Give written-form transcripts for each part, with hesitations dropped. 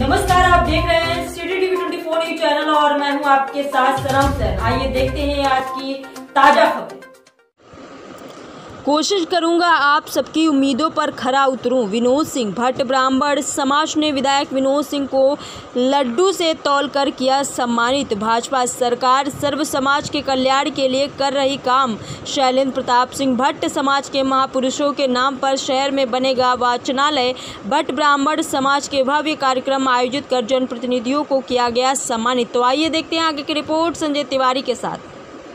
नमस्कार, आप देख रहे हैं सिटी टीवी 24 न्यूज चैनल और मैं हूं आपके साथ सनम सैन। आइए देखते हैं आज की ताजा खबर। कोशिश करूंगा आप सबकी उम्मीदों पर खरा उतरूं। विनोद सिंह भट्ट ब्राह्मण समाज ने विधायक विनोद सिंह को लड्डू से तौलकर किया सम्मानित। भाजपा सरकार सर्व समाज के कल्याण के लिए कर रही काम। शैलेंद्र प्रताप सिंह भट्ट समाज के महापुरुषों के नाम पर शहर में बनेगा वाचनालय। भट्ट ब्राह्मण समाज के भव्य कार्यक्रम आयोजित कर जनप्रतिनिधियों को किया गया सम्मानित। तो आइए देखते हैं आगे की रिपोर्ट संजय तिवारी के साथ।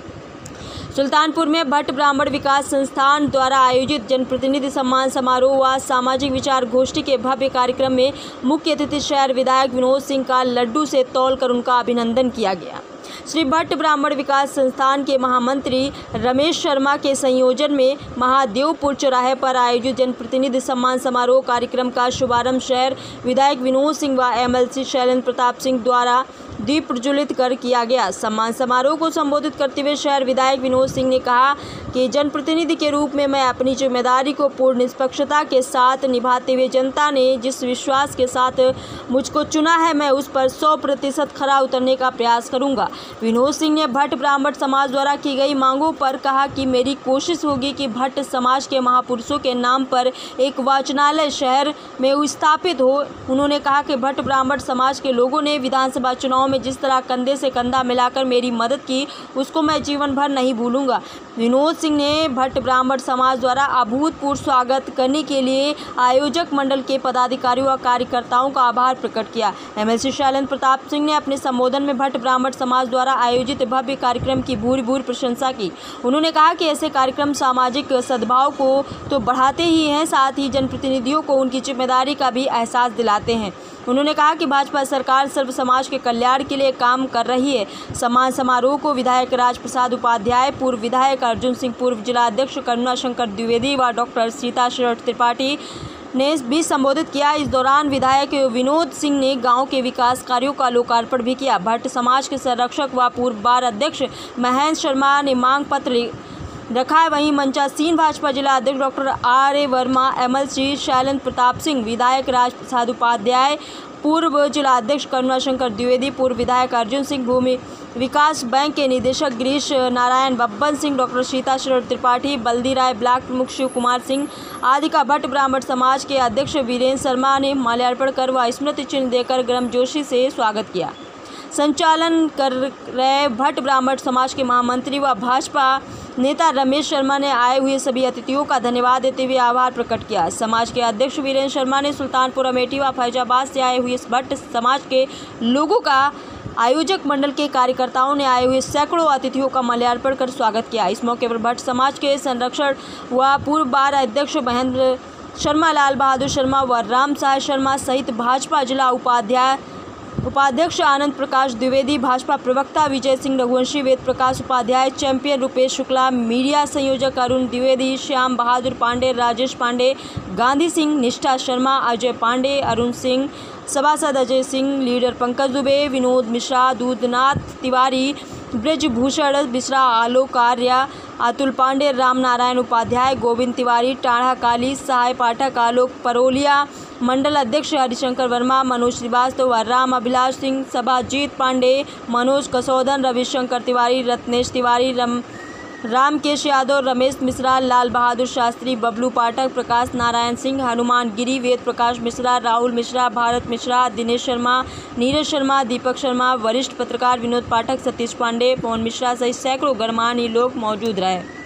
सुल्तानपुर में भट्ट ब्राह्मण विकास संस्थान द्वारा आयोजित जनप्रतिनिधि सम्मान समारोह व सामाजिक विचार गोष्ठी के भव्य कार्यक्रम में मुख्य अतिथि शहर विधायक विनोद सिंह का लड्डू से तौलकर उनका अभिनंदन किया गया। श्री भट्ट ब्राह्मण विकास संस्थान के महामंत्री रमेश शर्मा के संयोजन में महादेवपुर चौराहे पर आयोजित जनप्रतिनिधि सम्मान समारोह कार्यक्रम का शुभारंभ शहर विधायक विनोद सिंह व एमएलसी शैलेंद्र प्रताप सिंह द्वारा दीप प्रज्वलित कर किया गया। सम्मान समारोह को संबोधित करते हुए शहर विधायक विनोद सिंह ने कहा कि जनप्रतिनिधि के रूप में मैं अपनी जिम्मेदारी को पूर्ण निष्पक्षता के साथ निभाते हुए जनता ने जिस विश्वास के साथ मुझको चुना है, मैं उस पर 100% खरा उतरने का प्रयास करूंगा। विनोद सिंह ने भट्ट ब्राह्मण समाज द्वारा की गई मांगों पर कहा कि मेरी कोशिश होगी कि भट्ट समाज के महापुरुषों के नाम पर एक वाचनालय शहर में स्थापित हो। उन्होंने कहा कि भट्ट ब्राह्मण समाज के लोगों ने विधानसभा चुनाव में जिस तरह कंधे से कंधा मिलाकर मेरी मदद की, उसको मैं जीवन भर नहीं भूलूंगा। विनोद सिंह ने भट्ट ब्राह्मण समाज द्वारा अभूतपूर्व स्वागत करने के लिए आयोजक मंडल के पदाधिकारियों व कार्यकर्ताओं का आभार प्रकट किया। एमएलसी शैलेंद्र प्रताप सिंह ने अपने संबोधन में भट्ट ब्राह्मण समाज द्वारा आयोजित भव्य कार्यक्रम की भूरी प्रशंसा की। उन्होंने कहा कि ऐसे कार्यक्रम सामाजिक सद्भाव को तो बढ़ाते ही हैं, साथ ही जनप्रतिनिधियों को उनकी जिम्मेदारी का भी एहसास दिलाते हैं। उन्होंने कहा कि भाजपा सरकार सर्व समाज के कल्याण के लिए काम कर रही है। सम्मान समारोह को विधायक राजप्रसाद उपाध्याय, पूर्व विधायक अर्जुन सिंह, पूर्व जिला अध्यक्ष करुणाशंकर द्विवेदी व डॉक्टर सीता शरद त्रिपाठी ने भी संबोधित किया। इस दौरान विधायक विनोद सिंह ने गांव के विकास कार्यों का लोकार्पण भी किया। भट्ट समाज के संरक्षक व पूर्व बार अध्यक्ष महेंद्र शर्मा ने मांग पत्र रखा है। वहीं मंचासीन भाजपा जिला अध्यक्ष doctor R Verma, MLC Shailendra Pratap Singh, विधायक राजप्रसाद उपाध्याय, पूर्व जिला अध्यक्ष करुणाशंकर द्विवेदी, पूर्व विधायक अर्जुन सिंह, भूमि विकास बैंक के निदेशक गिरीश नारायण, बब्बन सिंह, डॉक्टर सीता शरद त्रिपाठी, बल्दी राय, ब्लॉक प्रमुख शिव कुमार सिंह आदि का भट्ट ब्राह्मण समाज के अध्यक्ष वीरेंद्र शर्मा ने माल्यार्पण कर व स्मृति चिन्ह देकर गर्मजोशी से स्वागत किया। संचालन कर रहे भट्ट ब्राह्मण समाज के महामंत्री व भाजपा नेता रमेश शर्मा ने आए हुए सभी अतिथियों का धन्यवाद देते हुए आभार प्रकट किया। समाज के अध्यक्ष वीरेंद्र शर्मा ने सुल्तानपुर, अमेठी व फैजाबाद से आए हुए भट्ट समाज के लोगों का आयोजक मंडल के कार्यकर्ताओं ने आए हुए सैकड़ों अतिथियों का माल्यार्पण कर स्वागत किया। इस मौके पर भट्ट समाज के संरक्षक व पूर्व बार अध्यक्ष महेंद्र शर्मा, लाल बहादुर शर्मा व राम साय शर्मा सहित भाजपा जिला उपाध्यक्ष आनंद प्रकाश द्विवेदी, भाजपा प्रवक्ता विजय सिंह रघुवंशी, वेद प्रकाश उपाध्याय, चैंपियन रुपेश शुक्ला, मीडिया संयोजक अरुण द्विवेदी, श्याम बहादुर पांडे, राजेश पांडे, गांधी सिंह, निष्ठा शर्मा, अजय पांडे, अरुण सिंह, सभासद अजय सिंह, लीडर पंकज दुबे, विनोद मिश्रा, दूधनाथ तिवारी, ब्रजभूषण मिश्रा, आलोक आर्य, अतुल पांडे, राम नारायण उपाध्याय, गोविंद तिवारी, टाढ़ा काली, सहाय पाठक, आलोक परोलिया, मंडल अध्यक्ष हरिशंकर वर्मा, मनोज श्रीवास्तव, राम अभिलाष सिंह, सभाजीत पांडे, मनोज कसौदन, रविशंकर तिवारी, रत्नेश तिवारी, रामकेश यादव, रमेश मिश्रा, लाल बहादुर शास्त्री, बबलू पाठक, प्रकाश नारायण सिंह, हनुमान गिरी, वेद प्रकाश मिश्रा, राहुल मिश्रा, भारत मिश्रा, दिनेश शर्मा, नीरज शर्मा, दीपक शर्मा, वरिष्ठ पत्रकार विनोद पाठक, सतीश पांडे, पवन मिश्रा सहित सैकड़ों गणमान्य लोग मौजूद रहे।